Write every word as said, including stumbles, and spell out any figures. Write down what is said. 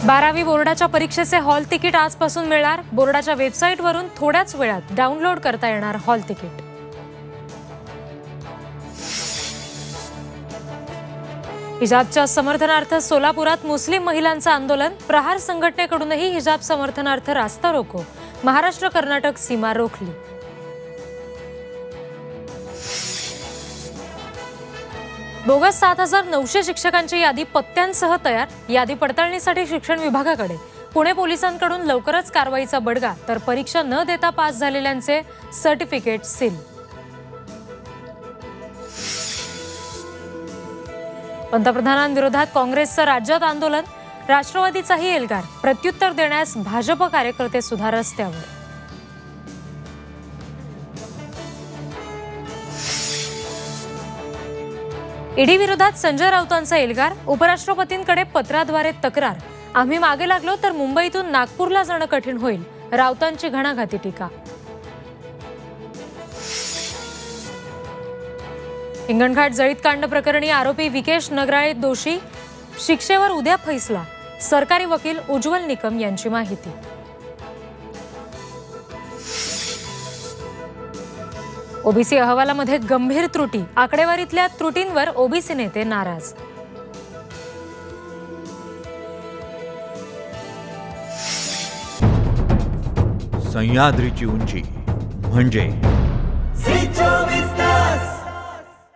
बारावी बोर्डाच्या परीक्षेचे हॉल तिकीट आजपासून मिळणार। बोर्डाच्या वेबसाईटवरून थोड्याच वेळात डाउनलोड करता येणार हॉल तिकीट। हिजाबच्या समर्थनार्थ सोलापुरात मुस्लिम महिलांचं आंदोलन। प्रहार संघटनेकडूनही हिजाब समर्थनार्थ रास्ता रोको। महाराष्ट्र कर्नाटक सीमा रोखली। बोगस सात हजार नऊशे शिक्षकांची यादी पत्त्यांसह तयार। यादी पडताळणीसाठी शिक्षण विभागाकडे। पुणे पोलिसांकडून लवकरच कारवाईचा बडगा। तर परीक्षा न देता पास झालेल्यांचे सर्टिफिकेट सील। पंतप्रधानांविरोधात काँग्रेसचं राज्यात आंदोलन। राष्ट्रवादीचाही एल्गार। प्रत्युत्तर देण्यास भाजप कार्यकर्ते सुद्धा रस्त्यावर। ईडी विरोधात संजय राऊतांचा एल्गार। उपराष्ट्रपतींकडे पत्राद्वारे तक्रार। आम्ही मागे लागलो तर मुंबईतून नागपूरला जाणं कठीण होईल। राऊतांची घणाघाती टीका। हिंगणघाट जळीत कांड प्रकरणी आरोपी विकेश नगराळे दोषी। शिक्षेवर उद्या फैसला। सरकारी वकील उज्ज्वल निकम यांची माहिती। ओबीसी अहवालामध्ये गंभीर त्रुटी। आकडेवारीतल्या त्रुटींवर ओबीसी नेते नाराज। सह्याद्रीची उंची म्हणजे